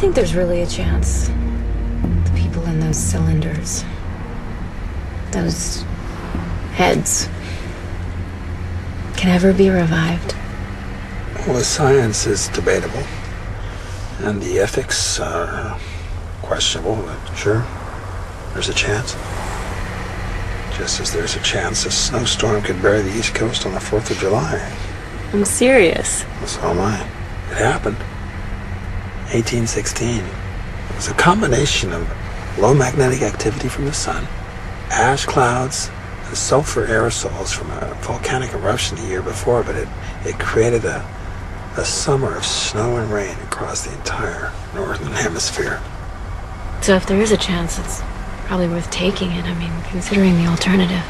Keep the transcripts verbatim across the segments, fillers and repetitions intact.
think there's really a chance the people in those cylinders, those heads, can ever be revived? Well, the science is debatable, and the ethics are questionable, but sure, there's a chance. Just as there's a chance a snowstorm could bury the East Coast on the fourth of July. I'm serious. Well, so am I. It happened. eighteen sixteen. It was a combination of low magnetic activity from the sun, ash clouds, and sulfur aerosols from a volcanic eruption the year before, but it, it created a, a summer of snow and rain across the entire northern hemisphere. So if there is a chance, it's probably worth taking it. I mean, considering the alternative.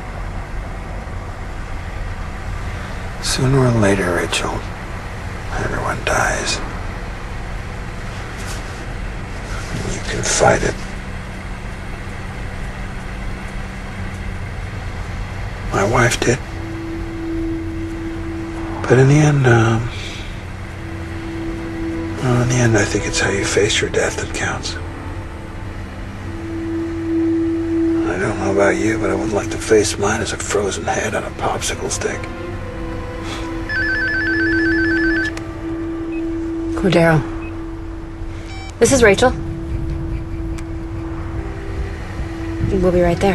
Sooner or later, Rachel, everyone dies. And you can fight it. My wife did. But in the end, um, well, in the end, I think it's how you face your death that counts. I don't know about you, but I wouldn't like to face mine as a frozen head on a popsicle stick. Cordero. This is Rachel. We'll be right there.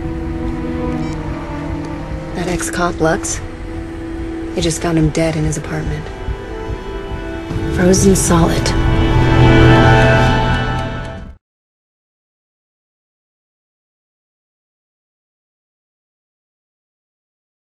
That ex-cop, Lux, they just found him dead in his apartment. Frozen solid.